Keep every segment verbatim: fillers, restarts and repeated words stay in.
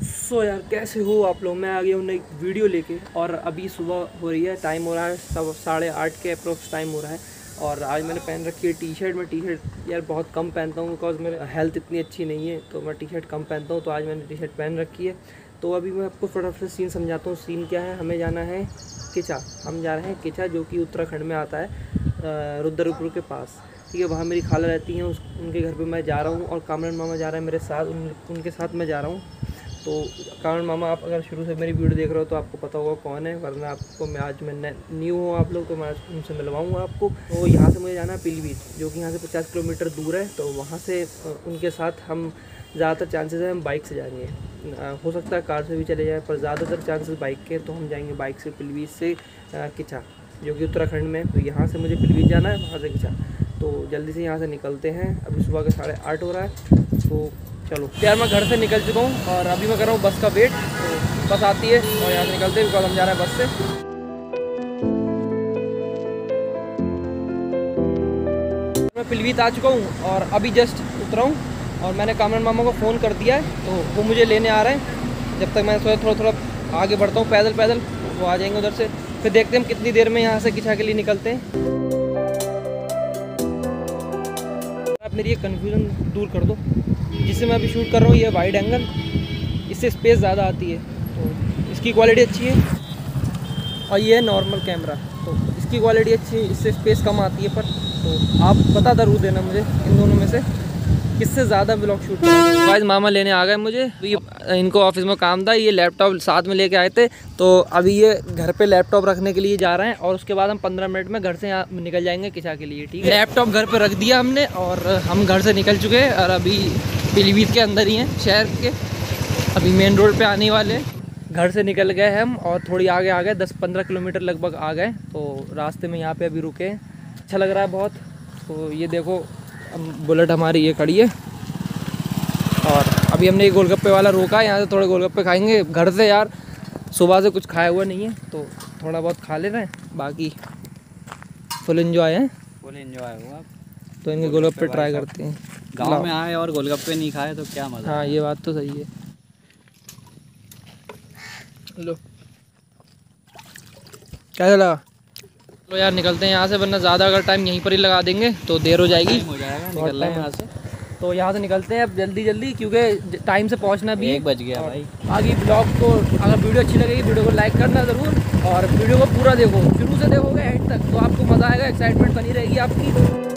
सो यार कैसे हो आप लोग। मैं आ गया हूँ नई वीडियो लेके और अभी सुबह हो रही है, टाइम हो रहा है सब साढ़े आठ के अप्रोक्स टाइम हो रहा है। और आज मैंने पहन रखी है टी शर्ट। मैं टी शर्ट यार बहुत कम पहनता हूँ बिकॉज मेरी हेल्थ इतनी अच्छी नहीं है, तो मैं टी शर्ट कम पहनता हूँ। तो आज मैंने टी शर्ट पहन रखी है। तो अभी मैं आपको फटाफट से सीन समझाता हूँ। सीन क्या है, हमें जाना है किचा। हम जा रहे हैं किचा जो कि उत्तराखंड में आता है, रुद्रपुर के पास। ठीक है, वहाँ मेरी खाला रहती हैं, उस उनके घर पे मैं जा रहा हूँ। और कामरान मामा जा रहे हैं मेरे साथ, उन, उनके साथ मैं जा रहा हूँ। तो कामरान मामा, आप अगर शुरू से मेरी वीडियो देख रहे हो तो आपको पता होगा कौन है, वरना आपको मैं आज मैं न्यू हूँ आप लोग, तो मैं उनसे मिलवाऊँगा आपको। तो यहाँ से मुझे जाना है पीलीभीत, जो कि यहाँ से पचास किलोमीटर दूर है। तो वहाँ से उनके साथ हम ज़्यादातर चांसेस है हम बाइक से जाएंगे, हो सकता है कार से भी चले जाए, पर ज़्यादातर चांसेस बाइक के। तो हम जाएंगे बाइक से पीलीभीत से किचा, जो कि उत्तराखंड में। तो यहाँ से मुझे पीलीभीत जाना है, वहाँ से किचा। तो जल्दी से यहाँ से निकलते हैं। अभी सुबह के साढ़े आठ हो रहा है। तो चलो यार, मैं घर से निकल चुका हूँ और अभी मैं कर रहा हूँ बस का वेट। तो बस आती है और यहाँ से निकलते हैं बिकॉज हम जा रहे हैं बस से। मैं पीलीभीत आ चुका हूँ और अभी जस्ट उतरा हूँ और मैंने कामरान मामा को फ़ोन कर दिया है, तो वो मुझे लेने आ रहे हैं। जब तक मैं थोड़ा थोड़ा थोड़ा आगे बढ़ता हूँ पैदल पैदल, वो आ जाएंगे उधर से। फिर देखते हैं हम कितनी देर में यहाँ से किचा के लिए निकलते हैं। आप मेरी ये कन्फ्यूज़न दूर कर दो। जिससे मैं अभी शूट कर रहा हूँ ये वाइड एंगल, इससे स्पेस ज़्यादा आती है, तो इसकी क्वालिटी अच्छी है। और ये है नॉर्मल कैमरा, तो इसकी क्वालिटी अच्छी है, इससे स्पेस कम आती है। पर तो आप बता ज़रूर देना मुझे इन दोनों में से किससे ज़्यादा ब्लॉग शूट करेंगे। गाइस मामा लेने आ गए मुझे, तो ये इनको ऑफिस में काम था, ये लैपटॉप साथ में लेके आए थे। तो अभी ये घर पे लैपटॉप रखने के लिए जा रहे हैं और उसके बाद हम पंद्रह मिनट में घर से यहाँ निकल जाएंगे किचा के लिए। ठीक है, लैपटॉप घर पे रख दिया हमने और हम घर से निकल चुके हैं और अभी पीलीभीत के अंदर ही हैं शहर के। अभी मेन रोड पर आने वाले हैं। घर से निकल गए हम और थोड़ी आगे आ गए, दस पंद्रह किलोमीटर लगभग आ गए। तो रास्ते में यहाँ पर अभी रुके हैं, अच्छा लग रहा है बहुत। तो ये देखो बुलेट हमारी ये खड़ी है और अभी हमने ये गोलगप्पे वाला रोका है, यहाँ से थोड़े गोलगप्पे खाएंगे। घर से यार सुबह से कुछ खाया हुआ नहीं है, तो थोड़ा बहुत खा ले रहे हैं। बाकी फुल एंजॉय है, फुल एंजॉय हुआ। तो इनके गोलगप्पे ट्राई करते हैं। गांव में आए और गोलगप्पे नहीं खाए तो क्या मज़ा। हाँ ये बात तो सही है। लो कैसा लगा? तो यार निकलते हैं यहाँ से, वरना ज़्यादा अगर टाइम यहीं पर ही लगा देंगे तो देर हो जाएगी, हो जाएगा निकलना है यहाँ से। तो यहाँ से निकलते हैं अब जल्दी जल्दी, क्योंकि टाइम से पहुँचना भी एक बज गया भाई। आगे ब्लॉग को, अगर वीडियो अच्छी लगेगी वीडियो को लाइक करना ज़रूर, और वीडियो को पूरा देखो, शुरू से देखोगे एंड तक, तो आपको मज़ा आएगा, एक्साइटमेंट बनी रहेगी आपकी।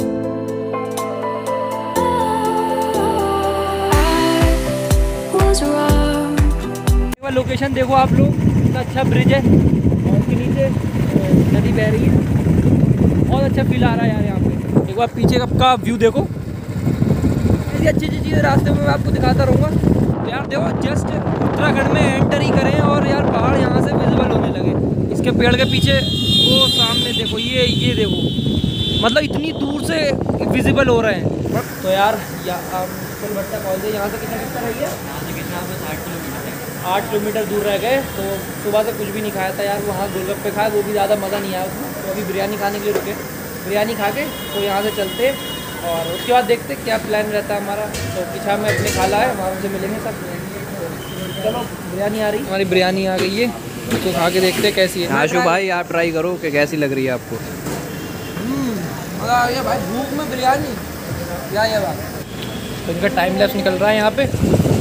लोकेशन देखो आप लोग, कितना अच्छा ब्रिज है और उसके नीचे नदी बह रही है। बहुत अच्छा फील आ रहा है यार यहाँ पे। एक बार पीछे का व्यू देखो, ऐसी अच्छी अच्छी चीज़ें रास्ते में मैं आपको दिखाता रहूँगा। तो यार देखो, जस्ट उत्तराखंड में एंटर ही करें और यार पहाड़ यहाँ से विजिबल होने लगे। इसके पेड़ के पीछे वो सामने देखो, ये ये देखो, मतलब इतनी दूर से विजिबल हो रहे हैं। तो यार फुलभट्टा कॉलेज है, यहाँ से कितना कितना रह गया? यहाँ से कितना साठ किलोमीटर है, आठ किलोमीटर दूर रह गए। तो सुबह से कुछ भी नहीं खाया था यार, वहाँ गोलगप्पे खाए, वो भी ज़्यादा मज़ा नहीं आया उसमें। तो अभी बिरयानी खाने के लिए रुके, बिरयानी खा के तो यहाँ से चलते और उसके बाद देखते क्या प्लान रहता है हमारा। तो पीछा में अपने खाला है, वहाँ से मिलेंगे सब। चलो बिरयानी आ रही, हमारी बिरयानी आ गई है, तो खा के देखते कैसी है। आशु भाई आप ट्राई करो कि कैसी लग रही है आपको। मज़ा आ गया भाई, भूख में बिरयानी क्या है बात। तो इनका टाइम लैप्स निकल रहा है यहाँ पे।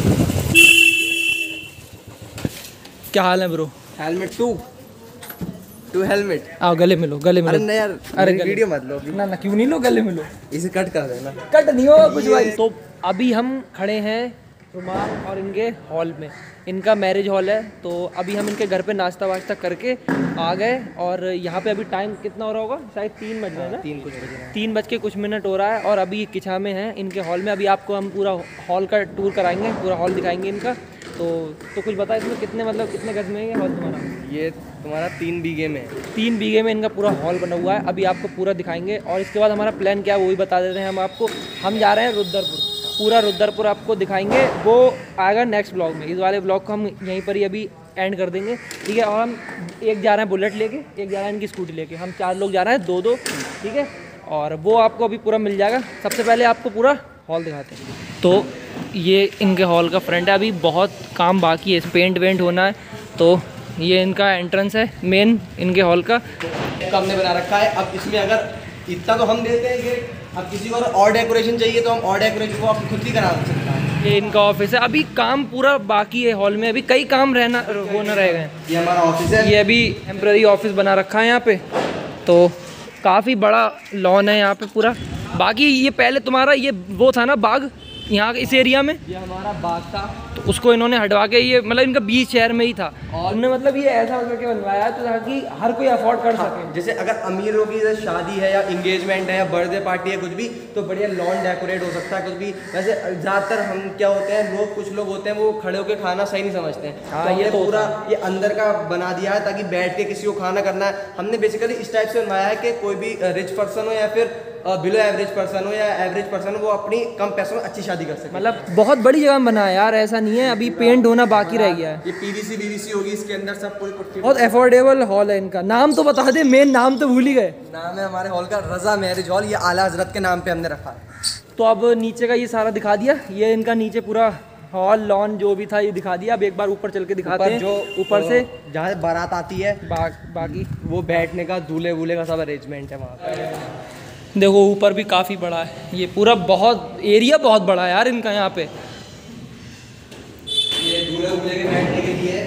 क्या हाल है bro? Helmet two two helmet. आओ गले मिलो, गले मिलो। अरे नहीं यार, अरे वीडियो मत लो अभी। ना ना क्यों नहीं लो, गले मिलो। इसे कट कर देना। कट नहीं होगा कुछ भाई। तो अभी हम खड़े हैं रुमाल और इनके हॉल में, इनका मैरिज हॉल है। तो अभी हम इनके घर पे नाश्ता वाश्ता करके आ गए और यहाँ पे अभी टाइम कितना हो रहा होगा, शायद तीन बज रहे हैं ना, तीन कुछ बज रहा है, तीन बज के कुछ मिनट हो रहा है। और अभी किचा में हैं इनके हॉल में। अभी आपको हम पूरा हॉल का टूर कराएंगे, पूरा हॉल दिखाएंगे इनका। तो तो कुछ बता, इसमें कितने मतलब कितने गज में है ये हॉल तुम्हारा? ये तुम्हारा तीन बीघे में तीन बीघे में इनका पूरा हॉल बना हुआ है। अभी आपको पूरा दिखाएंगे और इसके बाद हमारा प्लान क्या है वो भी बता देते हैं हम आपको। हम जा रहे हैं रुद्रपुर, पूरा रुद्रपुर आपको दिखाएंगे, वो आएगा नेक्स्ट ब्लॉग में। इस वाले ब्लॉग को हम यहीं पर ही अभी एंड कर देंगे, ठीक है। और हम एक जा रहे हैं बुलेट लेके, एक जा रहा है इनकी स्कूटी लेके, हम चार लोग जा रहे हैं, दो दो, ठीक है। और वो आपको अभी पूरा मिल जाएगा। सबसे पहले आपको पूरा हॉल दिखाते हैं। तो ये इनके हॉल का फ्रंट है, अभी बहुत काम बाकी है, पेंट वेंट होना है। तो ये इनका एंट्रेंस है मेन इनके हॉल का। हमने बना रखा है। अब इसमें अगर इतना तो हम देते हैं ये, अब किसी को और डेकोरेशन चाहिए तो हम और डेकोरेशन को आप खुद ही करा सकते हैं। ये इनका ऑफिस है, अभी काम पूरा बाकी है हॉल में, अभी कई काम रहना होना रह गए। ये हमारा ऑफिस है। ये अभी टेम्प्रेरी ऑफिस बना रखा है यहाँ पे, तो काफ़ी बड़ा लॉन है यहाँ पे पूरा। बाकी ये पहले तुम्हारा ये वो था ना बाग यहाँ इस एरिया में, ये हमारा बाग था, तो उसको इन्होंने हटवा के ये मतलब इनका बीच शहर में ही था और हमने मतलब ये ऐसा करके बनवाया है तो ताकि हर कोई अफोर्ड कर सके। हाँ, जैसे अगर अमीरों की जैसे शादी है या इंगेजमेंट है या बर्थडे पार्टी है कुछ भी, तो बढ़िया लॉन डेकोरेट हो सकता है कुछ भी। वैसे ज़्यादातर हम क्या होते हैं, लोग कुछ लोग होते हैं वो खड़े होकर खाना सही नहीं समझते हैं। हाँ, तो ये ये तो पूरा ये अंदर का बना दिया है ताकि बैठ के किसी को खाना करना है। हमने बेसिकली इस टाइप से बनवाया है कि कोई भी रिच पर्सन हो या फिर बिलो एवरेज पर्सन हो या एवरेज पर्सन हो, वो अपनी कम पैसों में अच्छी शादी कर सके। मतलब बहुत बड़ी जगह में बना है यार, ऐसा नहीं है, अभी पेंट होना बाकी रह गया है। ये पीवीसी बीवीसी होगी इसके अंदर सब पूरी पुट्टी। बहुत अफोर्डेबल हॉल है इनका। नाम तो बता दे, मेन नाम तो भूल ही गए। नाम है हमारे हॉल का रज़ा मैरिज हॉल। ये आला हजरत के नाम पे हमने रखा है। तो अब नीचे का ये सारा दिखा दिया, ये इनका नीचे पूरा हॉल लॉन जो भी था ये दिखा दिया। अब एक बार ऊपर चल के दिखाते हैं जो ऊपर से जहाँ बारात आती है, बा, बाकी वो बैठने का दूल्हे वूल्हे का सब अरेंजमेंट है वहाँ पे। देखो ऊपर भी काफ़ी बड़ा है, ये पूरा बहुत एरिया बहुत बड़ा है यार इनका यहाँ पे। ये दूल्हे वूल्हे के बैठने के लिए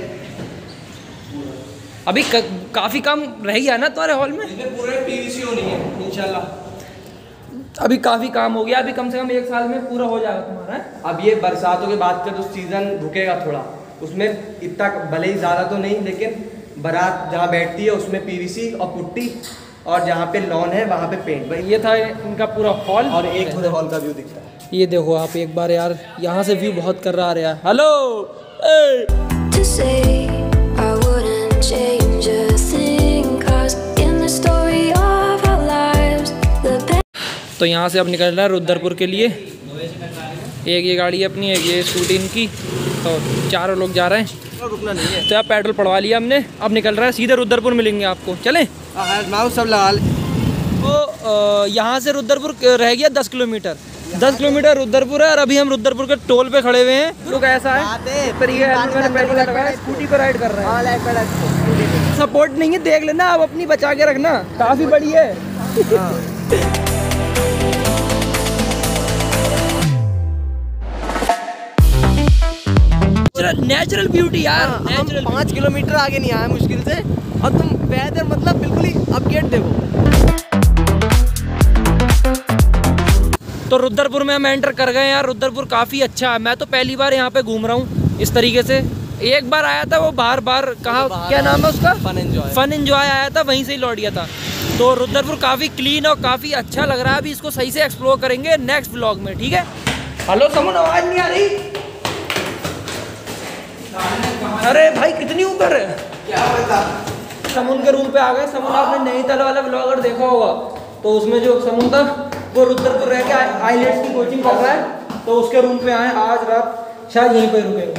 अभी काफ़ी काम रह गया ना तुम्हारे हॉल में? इसमें पूरे पीवीसी होनी है इंशाल्लाह। अभी काफ़ी काम हो गया, अभी कम से कम एक साल में पूरा हो जाएगा तुम्हारा। अब ये बरसातों के बाद का जो सीज़न रुकेगा थोड़ा, उसमें इतना भले ही ज़्यादा तो नहीं, लेकिन बारात जहाँ बैठती है उसमें पीवीसी और पुट्टी, और जहाँ पे लॉन है वहाँ पे पेंट। भाई ये था इनका पूरा हॉल और एक पूरे हॉल का व्यू दिखता है। ये देखो आप एक बार यार, यहाँ से व्यू बहुत कर रहा है। हेलो तो यहाँ से अब निकल रहा है रुद्रपुर के लिए। एक ये गाड़ी है अपनी, एक ये स्कूटी इनकी, तो चारों लोग जा रहे हैं। रुकना नहीं है तो यार पेट्रोल पड़वा लिया हमने, अब निकल रहा है सीधे रुद्रपुर मिलेंगे आपको। चलें? माउस सब लगा ले। तो यहाँ से रुद्रपुर रह गया दस किलोमीटर दस किलोमीटर रुद्रपुर है, और अभी हम रुद्रपुर के टोल पे खड़े हुए हैं। तो कैसा है स्कूटी पर राइड कर रहा है, सपोर्ट नहीं है, देख लेना आप अपनी बचा के रखना, काफ़ी बड़ी है। नेचुरल ब्यूटी यार, नेचुरल। पाँच किलोमीटर आगे नहीं आया मुश्किल से, और तुम वेदर मतलब बिल्कुल ही अपडेट देखो। तो रुद्रपुर में हम एंटर कर गए यार। रुद्रपुर काफ़ी अच्छा है, मैं तो पहली बार यहाँ पे घूम रहा हूँ इस तरीके से। एक बार आया था वो बार बार कहा, क्या नाम है उसका, फन एंजॉय फन एंजॉय आया था, वहीं से ही लौट गया था। तो रुद्रपुर काफ़ी क्लीन और काफ़ी अच्छा लग रहा है। अभी इसको सही से एक्सप्लोर करेंगे नेक्स्ट व्लॉग में, ठीक है? हेलो समन, आवाज़ नहीं आ रही? अरे भाई कितनी ऊपर है, क्या बता। समन के रूम पे आ गए। समन आपने नैनीताल वाला ब्लॉगर देखा होगा, तो उसमें जो समन था वो रुद्रपुर रह के आईलेट्स की कोचिंग कर रहा है, तो उसके रूम पे आए। आज रात शायद यहीं पे रुकेंगे।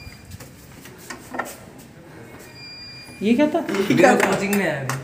ये क्या था? कोचिंग में है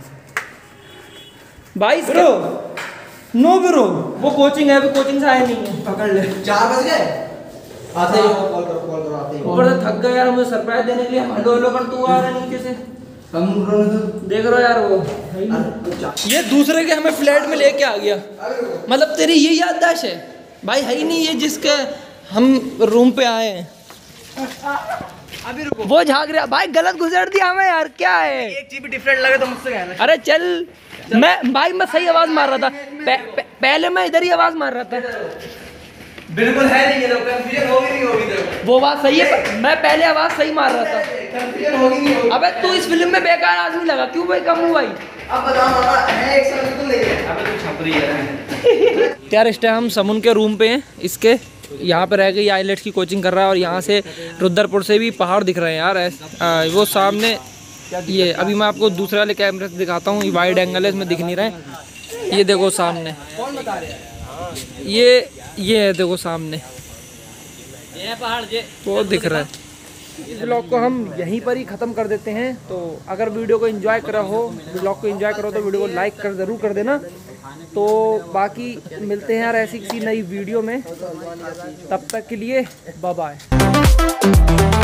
भाई ब्रो, नो ब्रो, वो कोचिंग है, अभी कोचिंग से आए नहीं है। पकड़ ले। चार बज गए, आते ही कॉल करो, कॉल करो, आते ही। ऊपर से थक गए यार, मुझे सरप्राइज देने के लिए हेलो हेलो कर, तू आ रहा है नीचे से। हम देख रहे हो यार, वो ये दूसरे के हमें फ्लैट में लेके आ गया। मतलब तेरी ये याददाश्त है भाई, है ही नहीं ये जिसके हम रूम पे आए हैं। अभी रुको, वो झाग रहा भाई, गलत गुजर दिया हमें यार, क्या है? एक चीज भी डिफरेंट लगे तो मुझसे कहना। अरे चल, मैं भाई मैं सही आवाज मार रहा था, पह, पह, पहले मैं इधर ही आवाज मार रहा था। बिल्कुल है नहीं, ये लोग कंफ्यूजन होगी नहीं होगी तेरे वो बात सही है, मैं पहले आवाज सही मार रहा था। कंफ्यूजन होगी नहीं होगी। अबे तू इस फिल्म में बेकार आदमी लगा, क्यों भाई कम हूँ भाई? अब बताओ मामा, है एक साल बिल्कुल नहीं है। अबे तू छपरी है यार इस टाइम हम समन के रूम पे हैं, इसके यहाँ पे रह गई आईलेट्स की कोचिंग कर रहा है, और यहाँ से रुद्रपुर से भी पहाड़ दिख रहे हैं यार। आ, वो सामने ये अभी मैं आपको दूसरे वाले कैमरे से दिखाता हूँ, वाइड एंगल है, इसमें दिख नहीं रहा है। ये देखो सामने, कौन बता रहे हैं? ये ये है देखो सामने, ये पहाड़ जे वो दिख रहा है। इस ब्लॉग को हम यहीं पर ही ख़त्म कर देते हैं। तो अगर वीडियो को एंजॉय करा हो, ब्लॉग को एंजॉय करो तो वीडियो को लाइक कर ज़रूर कर देना। तो बाकी मिलते हैं यार ऐसी किसी नई वीडियो में, तब तक के लिए बाय बाय।